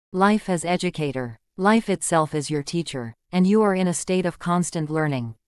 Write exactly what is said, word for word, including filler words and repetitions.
Life as educator. Life itself is your teacher, and you are in a state of constant learning.